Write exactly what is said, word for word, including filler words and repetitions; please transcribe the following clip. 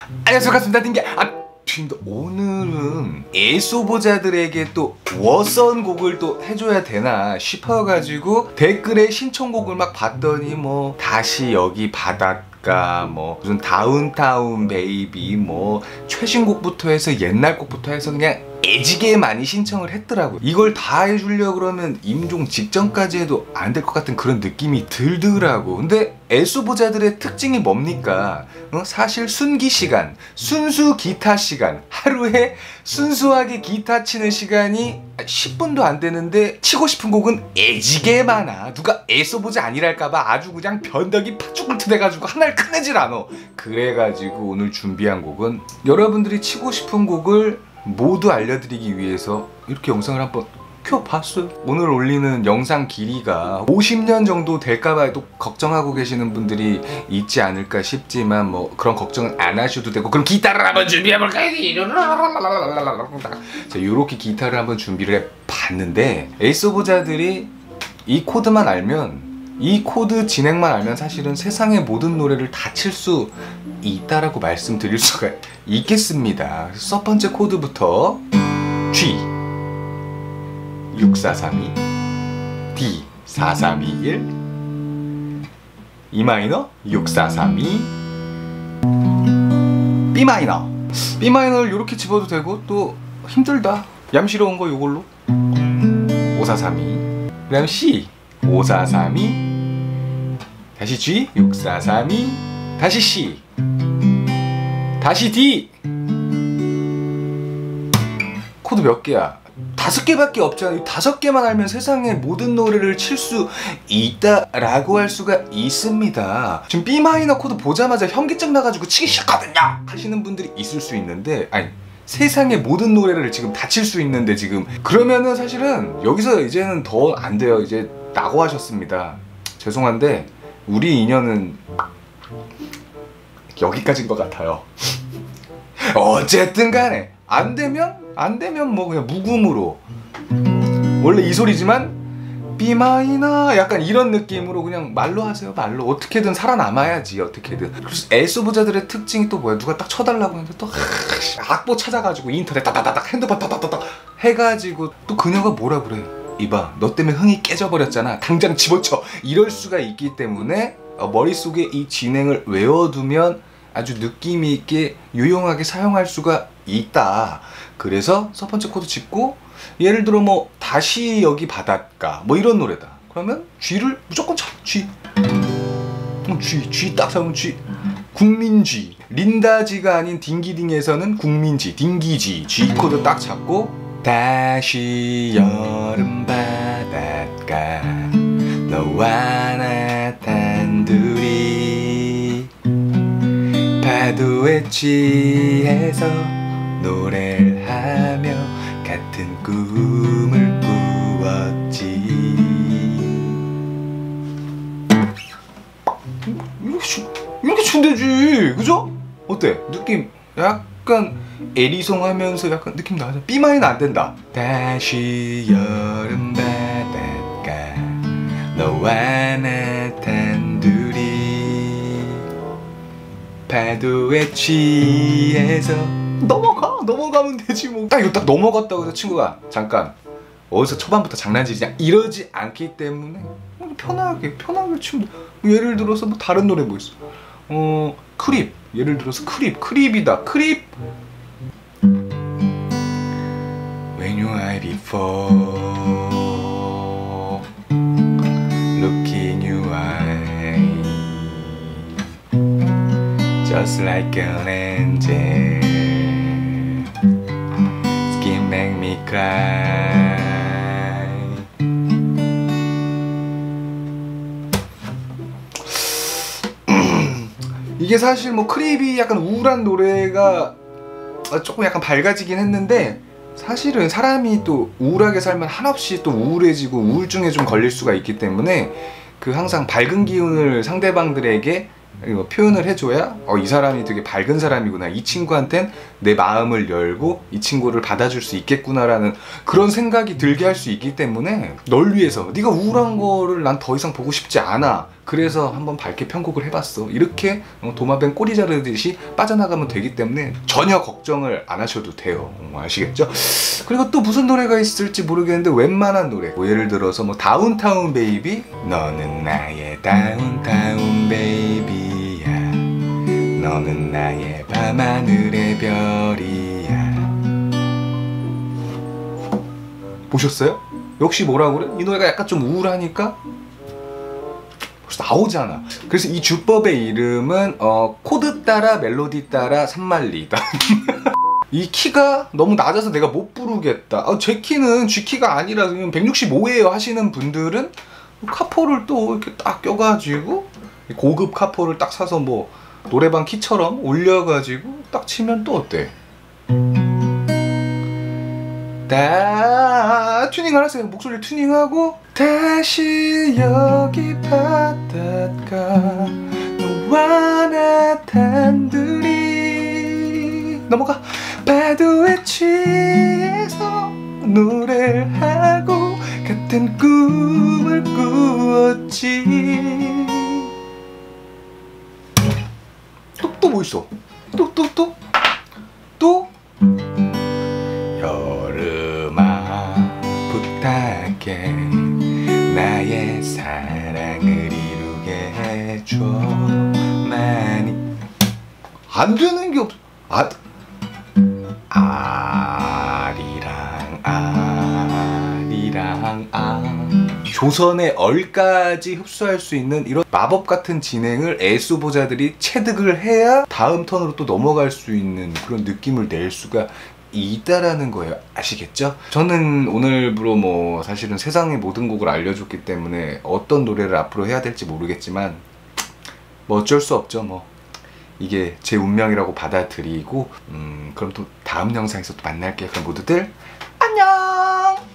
안녕하세요, 반갑습니다. 딩게 아 팀도 오늘은 애쏘보자들에게 또 워선 곡을 또 해줘야 되나 싶어가지고 댓글에 신청곡을 막 봤더니 뭐 다시 여기 바닷가, 뭐 무슨 다운타운 베이비, 뭐 최신곡부터 해서 옛날 곡부터 해서 그냥 애지게 많이 신청을 했더라고요. 이걸 다 해주려고 그러면 임종 직전까지 해도 안 될 것 같은 그런 느낌이 들더라고. 근데 애쏘보자들의 특징이 뭡니까? 어? 사실 순기 시간, 순수 기타 시간, 하루에 순수하게 기타 치는 시간이 십 분도 안 되는데 치고 싶은 곡은 애지게 많아. 누가 애쏘보자 아니랄까봐 아주 그냥 변덕이 파죽을 돼가지고 하나를 끝내질 않아. 그래가지고 오늘 준비한 곡은 여러분들이 치고 싶은 곡을 모두 알려드리기 위해서 이렇게 영상을 한번 켜봤어요. 오늘 올리는 영상 길이가 오십 년 정도 될까봐 또 걱정하고 계시는 분들이 있지 않을까 싶지만 뭐 그런 걱정은 안 하셔도 되고, 그럼 기타를 한번 준비해볼까요? 자, 요렇게 기타를 한번 준비를 해봤는데, 애쏘보자들이 이 코드만 알면, 이 코드 진행만 알면 사실은 세상의 모든 노래를 다 칠 수 있다라고 말씀드릴 수가 있겠습니다. 첫 번째 코드부터 G 육사삼이, D 사삼이일, E 마이너 육사삼이, B 마이너 B 마이너를 이렇게 집어도 되고, 또 힘들다 얌시러운 거 요걸로 오사삼이, 그 다음 C 오사삼이, 다시 G 육사삼이, 다시 C, 다시 D. 코드 몇 개야? 다섯 개밖에 없잖아. 다섯 개만 알면 세상의 모든 노래를 칠 수 있다라고 할 수가 있습니다. 지금 B 마이너 코드 보자마자 현기증 나가지고 치기 싫거든요 하시는 분들이 있을 수 있는데, 아니 세상의 모든 노래를 지금 다 칠 수 있는데, 지금 그러면은 사실은 여기서 이제는 더 안 돼요. 이제 낙오 하셨습니다. 죄송한데 우리 인연은 여기까지인 것 같아요. 어쨌든 간에 안 되면 안 되면 뭐 그냥 묵음으로, 원래 이 소리지만 B 마이너 약간 이런 느낌으로 그냥 말로 하세요. 말로 어떻게든 살아남아야지. 어떻게든. 그래서 애쏘보자들의 특징이 또 뭐야? 누가 딱 쳐달라고 했는데 또 악보 찾아가지고 인터넷 따다다닥 핸드폰 따다다닥 해가지고 또 그녀가 뭐라 그래? 이봐, 너 때문에 흥이 깨져버렸잖아, 당장 집어쳐, 이럴 수가 있기 때문에 어, 머릿속에 이 진행을 외워두면 아주 느낌이 있게 유용하게 사용할 수가 있다. 그래서 첫 번째 코드 짚고, 예를 들어 뭐 다시 여기 바닷가 뭐 이런 노래다 그러면 G를 무조건 쳐. G G G 딱 사면 G, 국민G, 린다지가 아닌 딩기딩에서는 국민G, 딩기G, G 코드 딱 잡고, 다시 여름 바닷가 너와 나 단둘이 파도에 취해서 노래를 하며 같은 꿈을 꾸었지. 이렇게 치, 이렇게 치면 되지, 그죠? 어때? 느낌 약간 에리송하면서 약간 느낌 나죠? B 마이너 안 된다. 다시 여름 바닷가 너와 나 단둘이 파도에 취해서 넘어가! 넘어가면 되지 뭐. 딱 이거 딱 넘어갔다고 해서 친구가 잠깐 어디서 초반부터 장난치지 이러지 않기 때문에 편하게 편하게 치면 돼. 예를 들어서 뭐 다른 노래 뭐 있어? 어 크립, 예를 들어서 크립, 크립이다. 크립 When you are before look in your eye just like an angel skin make me cry. 이게 사실 뭐 크립이 약간 우울한 노래가 조금 약간 밝아지긴 했는데, 사실은 사람이 또 우울하게 살면 한없이 또 우울해지고 우울증에 좀 걸릴 수가 있기 때문에 그 항상 밝은 기운을 상대방들에게 표현을 해줘야 어, 이 사람이 되게 밝은 사람이구나, 이 친구한텐 내 마음을 열고 이 친구를 받아줄 수 있겠구나 라는 그런 생각이 들게 할 수 있기 때문에, 널 위해서 네가 우울한 거를 난 더 이상 보고 싶지 않아, 그래서 한번 밝게 편곡을 해봤어. 이렇게 도마뱀 꼬리 자르듯이 빠져나가면 되기 때문에 전혀 걱정을 안 하셔도 돼요. 아시겠죠? 그리고 또 무슨 노래가 있을지 모르겠는데 웬만한 노래, 뭐 예를 들어서 뭐 다운타운 베이비, 너는 나의 다운타운 베이비야, 너는 나의 밤하늘의 별이야. 보셨어요? 역시 뭐라 그래? 이 노래가 약간 좀 우울하니까 벌써 나오잖아. 그래서 이 주법의 이름은 어, 코드 따라 멜로디 따라 산말리다. 이 키가 너무 낮아서 내가 못 부르겠다. 아, 제 키는 G 키가 아니라 백육십오예요 하시는 분들은 카포를 또 이렇게 딱 껴가지고 고급 카포를 딱 사서 뭐 노래방 키처럼 올려가지고 딱 치면 또 어때? 다 튜닝 알았어요. 목소리를 튜닝하고 다시 여기 바닷가 너와 나 단둘이 넘어가 파도에 취해서 노래를 하고 같은 꿈을 꾸었지. 또 또 뭐 있어? 또 또 또 또 여름아 부탁해 나의 사랑을 이루게 해줘 많이. 안 되는 게 없. 아 아리랑 아리랑 아. 조선의 얼까지 흡수할 수 있는 이런 마법 같은 진행을 애수보자들이 체득을 해야 다음 턴으로 또 넘어갈 수 있는 그런 느낌을 낼 수가 있다라는 거예요. 아시겠죠? 저는 오늘부로 뭐 사실은 세상의 모든 곡을 알려줬기 때문에 어떤 노래를 앞으로 해야 될지 모르겠지만 뭐 어쩔 수 없죠. 뭐 이게 제 운명이라고 받아들이고 음 그럼 또 다음 영상에서 또 만날게요. 그럼 모두들 안녕.